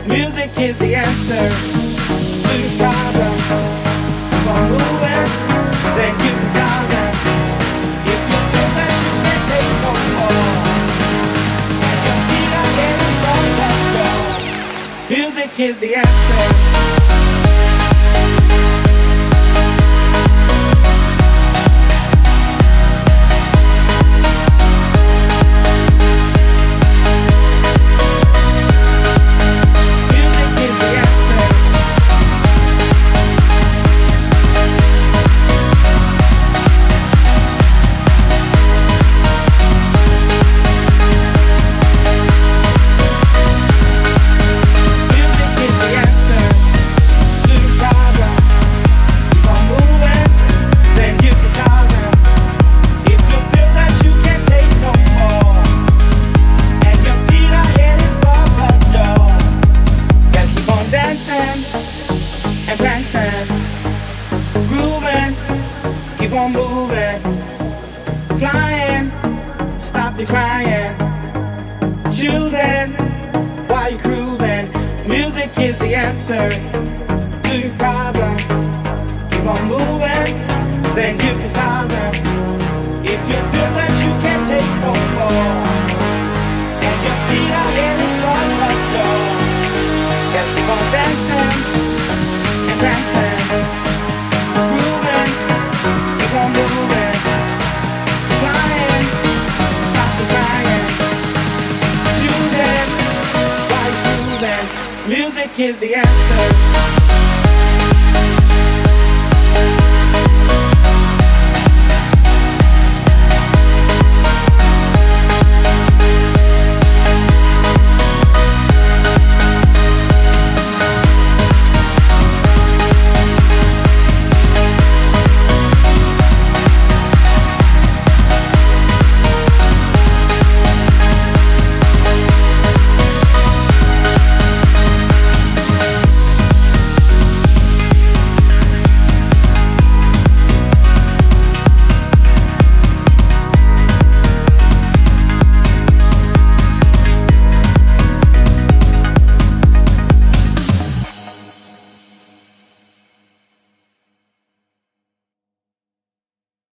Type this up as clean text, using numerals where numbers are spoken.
Music is the answer to your problem. Keep on moving, then keep the sound. If you feel that you can't take no more, and your feet are getting from the floor, music is the answer. And prancing, grooving, keep on moving, flying, stop your crying, choosing while you're cruising. Music is the answer to your problems. Keep on moving, then keep the sounding. If you feel that you can't take no more, and your feet are heading for the door, just keep on dancing. Dancing, grooving, keep on moving, flying, stop the crying, choosing while you're moving. Music is the answer.